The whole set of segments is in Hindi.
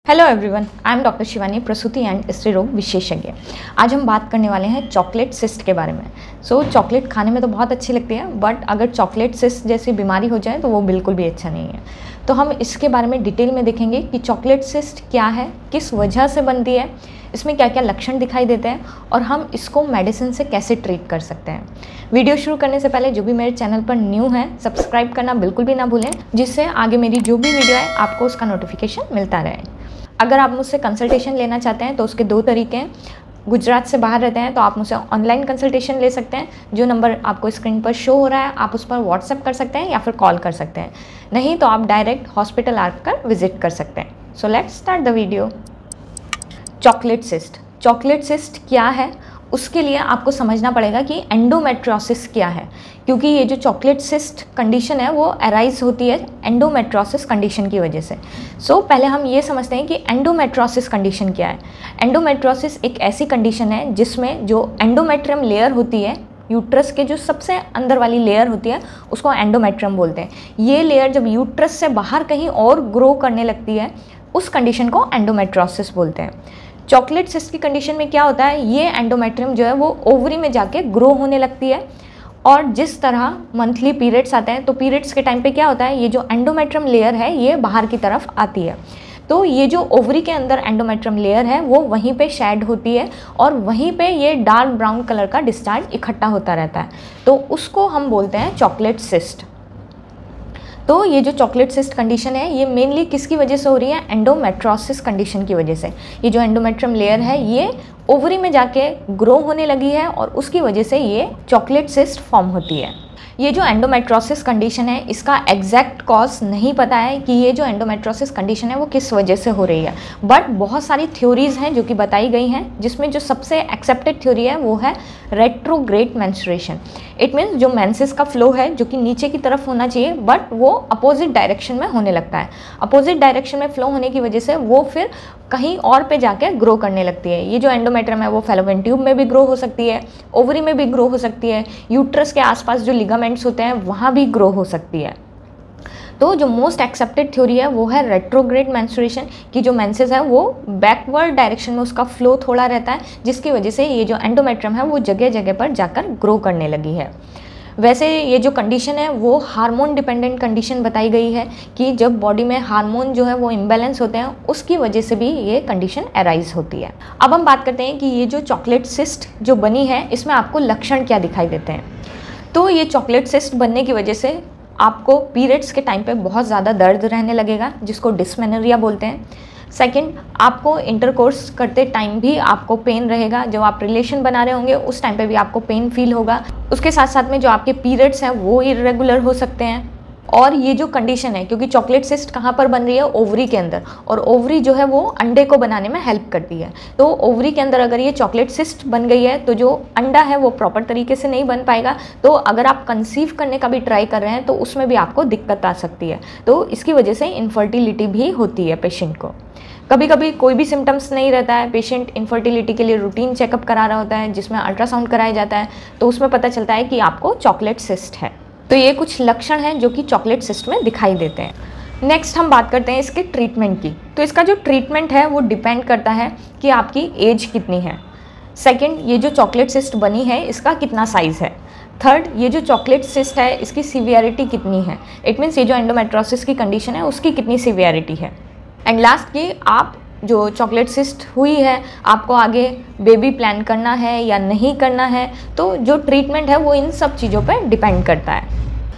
Hello everyone, I am doctor Shivani, प्रसूति एंड स्त्री रोग विशेषज्ञ। आज हम बात करने वाले हैं चॉकलेट सिस्ट के बारे में। चॉकलेट खाने में तो बहुत अच्छी लगती है, बट अगर चॉकलेट सिस्ट जैसी बीमारी हो जाए तो वो बिल्कुल भी अच्छा नहीं है। तो हम इसके बारे में डिटेल में देखेंगे कि चॉकलेट सिस्ट क्या है, किस वजह से बनती है, इसमें क्या क्या लक्षण दिखाई देते हैं और हम इसको मेडिसिन से कैसे ट्रीट कर सकते हैं। वीडियो शुरू करने से पहले जो भी मेरे चैनल पर न्यू है, सब्सक्राइब करना बिल्कुल भी ना भूलें, जिससे आगे मेरी जो भी वीडियो है आपको उसका नोटिफिकेशन मिलता रहे। अगर आप मुझसे कंसल्टेशन लेना चाहते हैं तो उसके दो तरीके हैं। गुजरात से बाहर रहते हैं तो आप मुझसे ऑनलाइन कंसल्टेशन ले सकते हैं। जो नंबर आपको स्क्रीन पर शो हो रहा है आप उस पर व्हाट्सएप कर सकते हैं या फिर कॉल कर सकते हैं। नहीं तो आप डायरेक्ट हॉस्पिटल आकर विजिट कर सकते हैं। So let's start the video. Chocolate cyst क्या है, उसके लिए आपको समझना पड़ेगा कि एंडोमेट्रियोसिस क्या है, क्योंकि ये जो चॉकलेट सिस्ट कंडीशन है वो अराइज होती है एंडोमेट्रियोसिस कंडीशन की वजह से। पहले हम ये समझते हैं कि एंडोमेट्रियोसिस कंडीशन क्या है। एंडोमेट्रियोसिस एक ऐसी कंडीशन है जिसमें जो एंडोमेट्रियम लेयर होती है, यूट्रस के जो सबसे अंदर वाली लेयर होती है उसको एंडोमेट्रियम बोलते हैं। ये लेयर जब यूट्रस से बाहर कहीं और ग्रो करने लगती है उस कंडीशन को एंडोमेट्रियोसिस बोलते हैं। चॉकलेट सिस्ट की कंडीशन में क्या होता है, ये एंडोमेट्रियम जो है वो ओवरी में जाके ग्रो होने लगती है। और जिस तरह मंथली पीरियड्स आते हैं तो पीरियड्स के टाइम पे क्या होता है, ये जो एंडोमेट्रियम लेयर है ये बाहर की तरफ आती है। तो ये जो ओवरी के अंदर एंडोमेट्रियम लेयर है वो वहीं पे शेड होती है और वहीं पे ये डार्क ब्राउन कलर का डिस्चार्ज इकट्ठा होता रहता है, तो उसको हम बोलते हैं चॉकलेट सिस्ट। तो ये जो चॉकलेट सिस्ट कंडीशन है ये मेनली किसकी वजह से हो रही है, एंडोमेट्रियोसिस कंडीशन की वजह से। ये जो एंडोमेट्रियम लेयर है ये ओवरी में जाके ग्रो होने लगी है और उसकी वजह से ये चॉकलेट सिस्ट फॉर्म होती है। ये जो एंडोमेट्रियोसिस कंडीशन है इसका एग्जैक्ट कॉज नहीं पता है कि ये जो एंडोमेट्रियोसिस कंडीशन है वो किस वजह से हो रही है, बट बहुत सारी थ्योरीज हैं जो कि बताई गई हैं, जिसमें जो सबसे एक्सेप्टेड थ्योरी है वो है रेट्रोग्रेड मेंस्ट्रुएशन। इट मीन्स जो मेंसेस का फ्लो है जो कि नीचे की तरफ होना चाहिए बट वो अपोजिट डायरेक्शन में होने लगता है। अपोजिट डायरेक्शन में फ्लो होने की वजह से वो फिर कहीं और पे जाके ग्रो करने लगती है। ये जो एंडोमेट्रियम है वो फैलोपियन ट्यूब में भी ग्रो हो सकती है, ओवरी में भी ग्रो हो सकती है, यूट्रस के आसपास जो लिगामेंट्स होते हैं वहाँ भी ग्रो हो सकती है। तो जो मोस्ट एक्सेप्टेड थ्योरी है वो है रेट्रोग्रेड मेंस्ट्रुएशन की जो मेंसेस है वो बैकवर्ड डायरेक्शन में उसका फ्लो थोड़ा रहता है, जिसकी वजह से ये जो एंडोमेट्रियम है वो जगह जगह पर जाकर ग्रो करने लगी है। वैसे ये जो कंडीशन है वो हार्मोन डिपेंडेंट कंडीशन बताई गई है कि जब बॉडी में हार्मोन जो है वो इम्बैलेंस होते हैं उसकी वजह से भी ये कंडीशन अराइज होती है। अब हम बात करते हैं कि ये जो चॉकलेट सिस्ट जो बनी है इसमें आपको लक्षण क्या दिखाई देते हैं। तो ये चॉकलेट सिस्ट बनने की वजह से आपको पीरियड्स के टाइम पे बहुत ज़्यादा दर्द रहने लगेगा, जिसको डिस्मेनोरिया बोलते हैं। सेकंड, आपको इंटरकोर्स करते टाइम भी आपको पेन रहेगा। जब आप रिलेशन बना रहे होंगे उस टाइम पे भी आपको पेन फील होगा। उसके साथ साथ में जो आपके पीरियड्स हैं वो इरेगुलर हो सकते हैं। और ये जो कंडीशन है, क्योंकि चॉकलेट सिस्ट कहाँ पर बन रही है, ओवरी के अंदर, और ओवरी जो है वो अंडे को बनाने में हेल्प करती है। तो ओवरी के अंदर अगर ये चॉकलेट सिस्ट बन गई है तो जो अंडा है वो प्रॉपर तरीके से नहीं बन पाएगा। तो अगर आप कंसीव करने का भी ट्राई कर रहे हैं तो उसमें भी आपको दिक्कत आ सकती है। तो इसकी वजह से इनफर्टिलिटी भी होती है पेशेंट को। कभी कभी कोई भी सिम्टम्स नहीं रहता है, पेशेंट इनफर्टिलिटी के लिए रूटीन चेकअप करा रहा होता है जिसमें अल्ट्रासाउंड कराया जाता है, तो उसमें पता चलता है कि आपको चॉकलेट सिस्ट है। तो ये कुछ लक्षण हैं जो कि चॉकलेट सिस्ट में दिखाई देते हैं। नेक्स्ट हम बात करते हैं इसके ट्रीटमेंट की। तो इसका जो ट्रीटमेंट है वो डिपेंड करता है कि आपकी एज कितनी है। सेकंड, ये जो चॉकलेट सिस्ट बनी है इसका कितना साइज़ है। थर्ड, ये जो चॉकलेट सिस्ट है इसकी सीवियरिटी कितनी है। इट मीन्स ये जो एंडोमेट्रियोसिस की कंडीशन है उसकी कितनी सीवियरिटी है। एंड लास्ट की, आप जो चॉकलेट सिस्ट हुई है आपको आगे बेबी प्लान करना है या नहीं करना है, तो जो ट्रीटमेंट है वो इन सब चीज़ों पर डिपेंड करता है।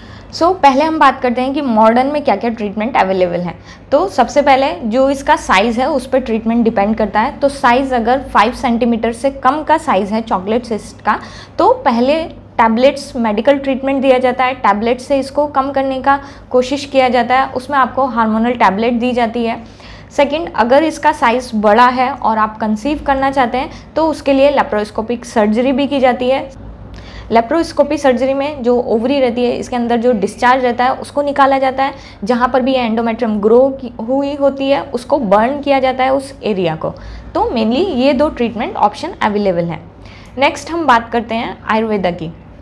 पहले हम बात करते हैं कि मॉडर्न में क्या क्या ट्रीटमेंट अवेलेबल है। तो सबसे पहले जो इसका साइज़ है उस पर ट्रीटमेंट डिपेंड करता है। तो साइज़ अगर 5 सेंटीमीटर से कम का साइज़ है चॉकलेट सिस्ट का, तो पहले टैबलेट्स मेडिकल ट्रीटमेंट दिया जाता है। टैबलेट से इसको कम करने का कोशिश किया जाता है, उसमें आपको हार्मोनल टैबलेट दी जाती है। सेकंड, अगर इसका साइज़ बड़ा है और आप कंसीव करना चाहते हैं तो उसके लिए लेप्रोस्कोपिक सर्जरी भी की जाती है। लेप्रोस्कोपी सर्जरी में जो ओवरी रहती है इसके अंदर जो डिस्चार्ज रहता है उसको निकाला जाता है। जहाँ पर भी एंडोमेट्रियम ग्रो हुई होती है उसको बर्न किया जाता है उस एरिया को। तो मेनली ये दो ट्रीटमेंट ऑप्शन अवेलेबल हैं। नेक्स्ट हम बात करते हैं आयुर्वेदा की।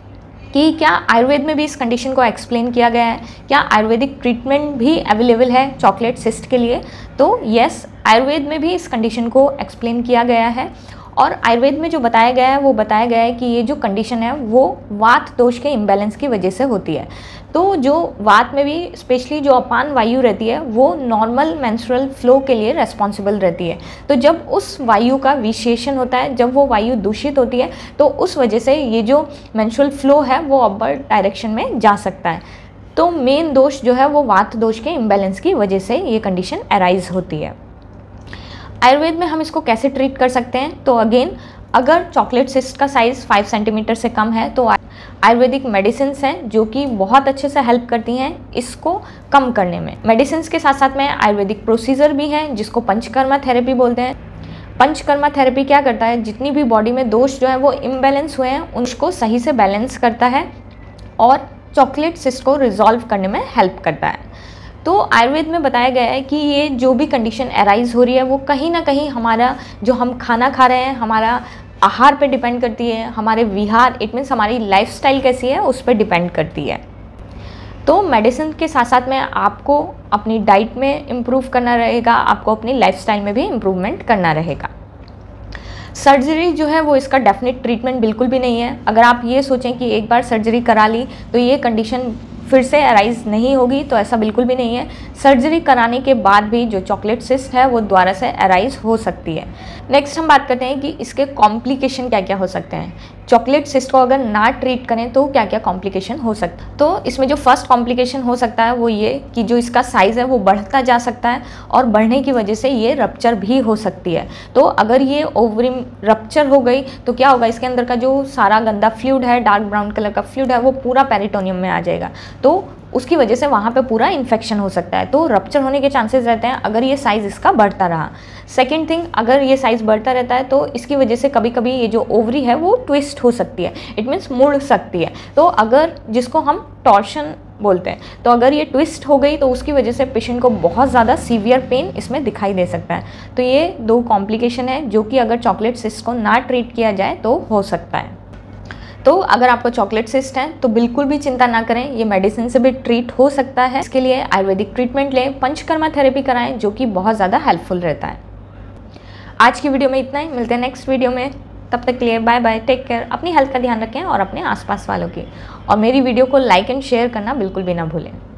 कि क्या आयुर्वेद में भी इस कंडीशन को एक्सप्लेन किया गया है, क्या आयुर्वेदिक ट्रीटमेंट भी अवेलेबल है चॉकलेट सिस्ट के लिए। तो यस, आयुर्वेद में भी इस कंडीशन को एक्सप्लेन किया गया है और आयुर्वेद में जो बताया गया है वो बताया गया है कि ये जो कंडीशन है वो वात दोष के इम्बैलेंस की वजह से होती है। तो जो वात में भी स्पेशली जो अपान वायु रहती है वो नॉर्मल मेंस्ट्रुअल फ्लो के लिए रेस्पॉन्सिबल रहती है। तो जब उस वायु का विशेषण होता है, जब वो वायु दूषित होती है, तो उस वजह से ये जो मेंस्ट्रुअल फ्लो है वो अपवर्ड डायरेक्शन में जा सकता है। तो मेन दोष जो है वो वात दोष के इम्बैलेंस की वजह से ये कंडीशन अराइज होती है। आयुर्वेद में हम इसको कैसे ट्रीट कर सकते हैं, तो अगेन अगर चॉकलेट सिस्ट का साइज़ 5 सेंटीमीटर से कम है तो आयुर्वेदिक मेडिसिन्स हैं जो कि बहुत अच्छे से हेल्प करती हैं इसको कम करने में। मेडिसिन्स के साथ साथ में आयुर्वेदिक प्रोसीजर भी हैं जिसको पंचकर्मा थेरेपी बोलते हैं। पंचकर्मा थेरेपी क्या करता है, जितनी भी बॉडी में दोष जो है वो इम्बैलेंस हुए हैं उनको सही से बैलेंस करता है और चॉकलेट सिस्ट को रिजॉल्व करने में हेल्प करता है। तो आयुर्वेद में बताया गया है कि ये जो भी कंडीशन अराइज हो रही है वो कहीं ना कहीं हमारा जो हम खाना खा रहे हैं, हमारा आहार पे डिपेंड करती है, हमारे विहार इट मीन्स हमारी लाइफस्टाइल कैसी है उस पर डिपेंड करती है। तो मेडिसिन के साथ साथ में आपको अपनी डाइट में इम्प्रूव करना रहेगा, आपको अपनी लाइफस्टाइल में भी इम्प्रूवमेंट करना रहेगा। सर्जरी जो है वो इसका डेफिनेट ट्रीटमेंट बिल्कुल भी नहीं है। अगर आप ये सोचें कि एक बार सर्जरी करा ली तो ये कंडीशन फिर से अराइज नहीं होगी, तो ऐसा बिल्कुल भी नहीं है। सर्जरी कराने के बाद भी जो चॉकलेट सिस्ट है वो दोबारा से अराइज हो सकती है। नेक्स्ट हम बात करते हैं कि इसके कॉम्प्लिकेशन क्या क्या हो सकते हैं। चॉकलेट सिस्ट को अगर ना ट्रीट करें तो क्या क्या कॉम्प्लिकेशन हो सकता है। तो इसमें जो फर्स्ट कॉम्प्लिकेशन हो सकता है वो ये कि जो इसका साइज़ है वो बढ़ता जा सकता है और बढ़ने की वजह से ये रप्चर भी हो सकती है। तो अगर ये ओवरी रप्चर हो गई तो क्या होगा, इसके अंदर का जो सारा गंदा फ्लूइड है, डार्क ब्राउन कलर का फ्लूइड है, वो पूरा पेरिटोनियम में आ जाएगा। तो उसकी वजह से वहाँ पे पूरा इन्फेक्शन हो सकता है। तो रप्चर होने के चांसेस रहते हैं अगर ये साइज़ इसका बढ़ता रहा। सेकेंड थिंग, अगर ये साइज़ बढ़ता रहता है तो इसकी वजह से कभी कभी ये जो ओवरी है वो ट्विस्ट हो सकती है, इट मीन्स मुड़ सकती है। तो अगर जिसको हम टॉर्शन बोलते हैं, तो अगर ये ट्विस्ट हो गई तो उसकी वजह से पेशेंट को बहुत ज़्यादा सीवियर पेन इसमें दिखाई दे सकता है। तो ये दो कॉम्प्लिकेशन है जो कि अगर चॉकलेट सिस्ट को ना ट्रीट किया जाए तो हो सकता है। तो अगर आपको चॉकलेट सिस्ट है तो बिल्कुल भी चिंता ना करें, ये मेडिसिन से भी ट्रीट हो सकता है। इसके लिए आयुर्वेदिक ट्रीटमेंट लें, पंचकर्मा थेरेपी कराएं जो कि बहुत ज़्यादा हेल्पफुल रहता है। आज की वीडियो में इतना ही, मिलते हैं नेक्स्ट वीडियो में। तब तक के लिए बाय बाय, टेक केयर, अपनी हेल्थ का ध्यान रखें और अपने आसपास वालों की। और मेरी वीडियो को लाइक एंड शेयर करना बिल्कुल भी ना भूलें।